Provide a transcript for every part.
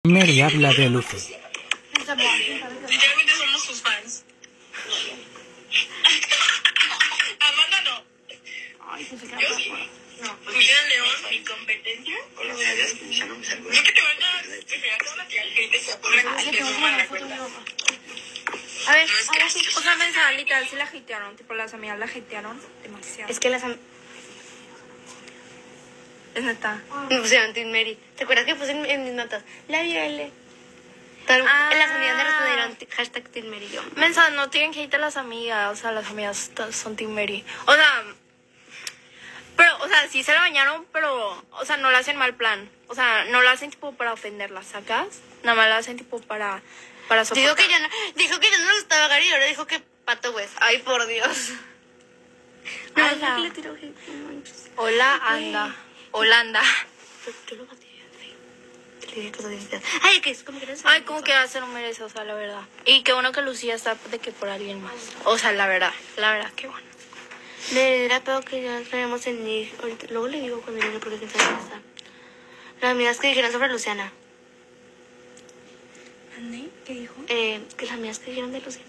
Mary habla de Lucy. Literalmente somos sus fans. Amanda no. Ay, pensé que Yo era sí. para No, pues Julián León, mi competencia. Hola, ya no me salgo. No que te van a tirar que te se ocurre Ay, que le no tengo van una a foto de mi cuenta. papá. A ver, o sea, pensaba, literal, sí la hatearon. Tipo, las amigas la hatearon demasiado. Es que las Es neta. me pusieron Team Mary. ¿Te acuerdas que puse en mis notas? La viole. Las amigas me respondieron hashtag Team Mary. Yo. Mensa, no tienen que irte las amigas. O sea, las amigas son Team Mary. O sea, pero, o sea, sí se la bañaron, pero, o sea, no la hacen mal plan. O sea, no la hacen tipo para ofenderlas, ¿sacas? Nada más la hacen tipo para soportar. Dijo que ya no le gustaba Gary y ahora dijo que Pato West. Ay, por Dios. No, Ala. ¿por qué le tiró hate? No manches. Hola, anda. Holanda. Yo lo batí bien feo. Le dije cosas bien feas. Ay, que es como que eres. Ay, como que se lo merece, o sea, la verdad. Y qué bueno que Lucía está de que por alguien más. O sea, la verdad, qué bueno. Le era peor que ya traemos en ir. Ahorita, luego le digo cuando llegue porque quién sabe dónde está. Las amigas que dijeron sobre Luciana. ¿Qué dijo? Que las amigas que dijeron de Luciana.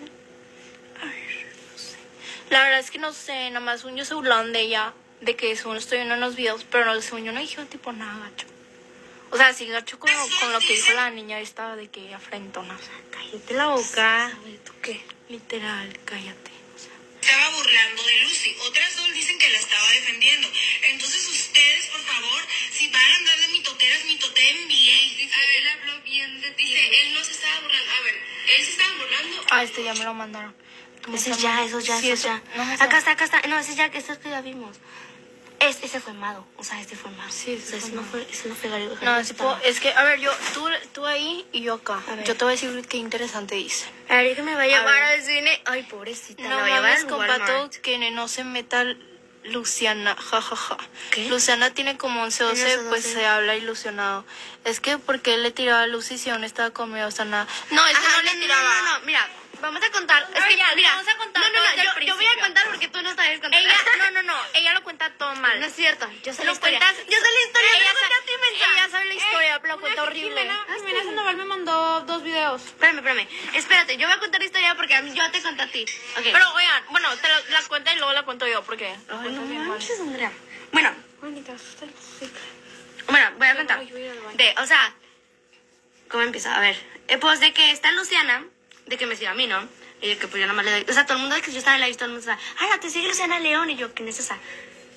La verdad es que no sé, nada más un yo se burlaron de ella, de que según estoy viendo unos videos, pero no, según yo no dijeron tipo nada gacho. O sea, sí gacho con lo que dijo la niña esta de que afrentona. O sea, Cállate la boca. ¿sabes tú qué? Literal, cállate. O sea, Estaba burlando de Lucy. Otras dos dicen que la estaba defendiendo. Entonces ustedes, por favor, si van a andar de mitoteras, mitoteen bien. A ver, él habló bien de ti. Dice, él no se estaba burlando. A ver, él se estaba burlando. este ya me lo mandaron. ¿Cómo Ese se ya, llama? esos ya, Sí, esos ya. no me sé. Acá está. No, ese ya, ese que ya vimos. Ese fue Mado. O sea, este fue Mado. Sí, ese o sea, fue ese no Mado. fue Gary. No, tipo, es que, a ver, tú ahí y yo acá. A ver. Yo te voy a decir qué interesante dice. A ver, que me va a llevar ver. al cine. Ay, pobrecita. No la va a llevar mames, al con Walmart. Pato, que no se meta Luciana, jajaja. ¿Qué? Luciana tiene como 11 o 12, Tiene esos pues 12. se habla ilusionado. Es que porque él le tiraba a Lucy si aún estaba conmigo, o sea, nada. No, es que Ajá, no le tiraba. No, mira, vamos a contar. Es Pero que, ya, mira, vamos a contar no, todo desde el yo voy a principio. contar porque tú no sabes contar. Ella, ella lo cuenta todo mal. No es cierto, yo sé la Lo historia. cuentas- Yo sé la historia, ella, no conté a ti, mensa. ella sabe la historia, pero lo cuenta horrible. Jimena Sandoval me mandó 2 videos. Espérame. Espérate, yo voy a contar la historia porque a mí, yo te conté a ti. Ok. Pero oigan, bueno, te la cuenta y luego la cuento yo, porque Ay, no manches, Andrea. Bueno, Sí. bueno, voy a contar. Ay, voy a ir al baño. O sea, ¿cómo empieza? A ver, pues de que está Luciana, de que me sigue a mí, ¿no? Y de que pues yo nada más le doy. O sea, todo el mundo de que yo estaba en la lista, todo el mundo está, te sigue Luciana León. Y yo, ¿quién es esa?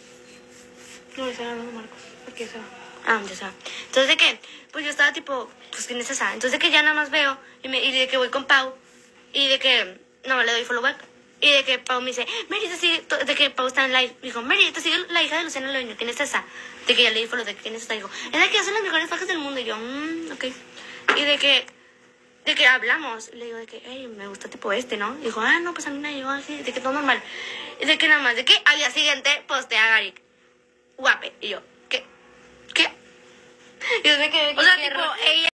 No, ese era Marcos. Porque eso. Ya sabes. Entonces de que, pues yo estaba tipo, pues ¿quién es esa? Entonces de que ya nada más veo y de que voy con Pau y de que no le doy follow back. Y de que Pau me dice, Mary, te sigue, de que Pau está en live. Dijo, Mary, te sigue la hija de Luciana León. ¿Quién es esa? De que ya le di follow, de que quién es esa. Dijo, es la que hacen las mejores fajas del mundo. Y yo, ok. Y de que hablamos. Y le digo de que, hey, me gusta tipo este, ¿no? Y dijo, no, pues a mí me llegó así, de que todo normal. Y de que nada más, de que al día siguiente postea a Gary. Guape. Y yo, ¿qué? Y yo de que, O sea, tipo, ella